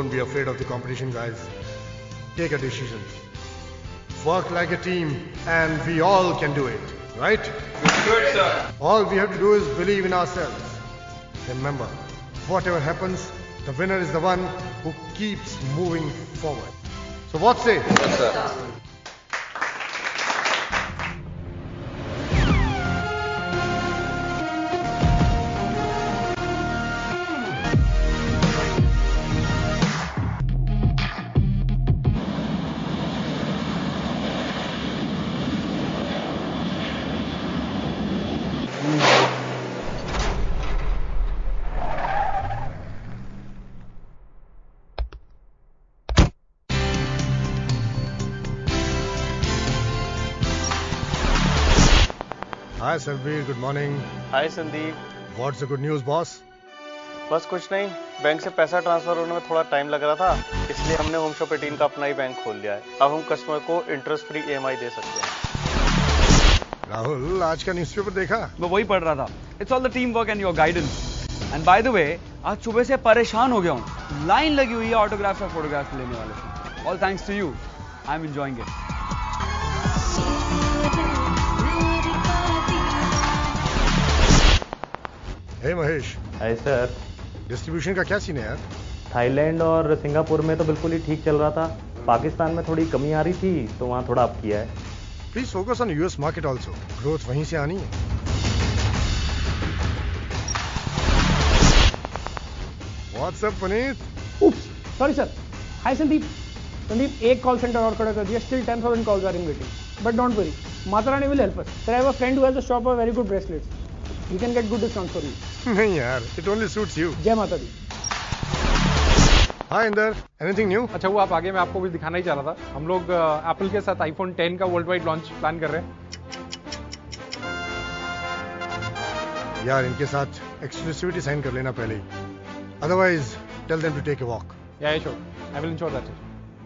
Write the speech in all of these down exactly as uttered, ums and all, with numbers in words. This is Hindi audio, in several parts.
Don't be afraid of the competition, guys. Take a decision. Work like a team, and we all can do it, right? Good, sir. All we have to do is believe in ourselves. Remember, whatever happens, the winner is the one who keeps moving forward. So what say? Yes, sir. Hi Sarveer, good morning. Hi Sandeep. What's the good news, boss? बस कुछ नहीं, बैंक से पैसा ट्रांसफर होने में थोड़ा टाइम लग रहा था, इसलिए हमने होमशॉप अठारह का अपना ही बैंक खोल लिया है. अब हम कस्टमर को इंटरेस्ट फ्री ईएमआई दे सकते हैं. राहुल, आज का न्यूज़पेपर देखा? मैं वही पढ़ रहा था. It's all the teamwork and your guidance. And by the way, आज सुबह से परेशान हो गया हूँ. लाइन लगी हुई है ऑटोग्राफ और फोटोग्राफ लेने वाले से. All thanks to you. I'm enjoying it. Hey Mahesh. Hi sir. Distribution का क्या सीन है यार? थाईलैंड और सिंगापुर में तो बिल्कुल ही ठीक चल रहा था. पाकिस्तान में थोड़ी कमी आ रही थी तो वहाँ थोड़ा अप किया है. Please focus on US market also. Growth वहीं से आनी है. What's up Puneet? Oops, sorry sir. Hi Sandeep. Sandeep, एक कॉल सेंटर और खड़ा कर दिया. Still ten thousand calls are in waiting. But don't worry. Mata Rani will help us. Sir, I have a friend who has a shop of very good bracelets. We can get good discounts for you. नहीं यार, it only suits you. जय माता दी. Hi Inder, anything new? अच्छा वो आप आगे मैं आपको कुछ दिखाना ही चाह रहा था. हम लोग एप्पल के साथ आईफोन टेन का वर्ल्ड वाइड लॉन्च प्लान कर रहे हैं. यार इनके साथ एक्सक्लूसिविटी साइन कर लेना पहले ही. Otherwise, tell them to take a walk. Yeah, sure. I will ensure that.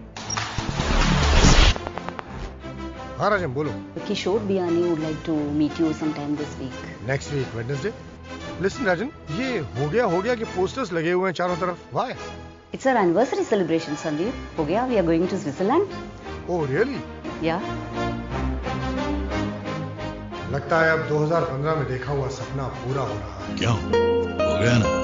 हाँ राजन बोलो. Kishore Biyani would like to meet you sometime this week. Next week, Wednesday. Listen राजन, ये हो गया हो गया कि posters लगे हुए हैं चारों तरफ. Why? It's our anniversary celebration, Sandeep. हो गया, we are going to Switzerland. Oh really? Yeah. लगता है अब दो हज़ार पंद्रह में देखा हुआ सपना पूरा हो रहा है. क्यों? हो गया ना?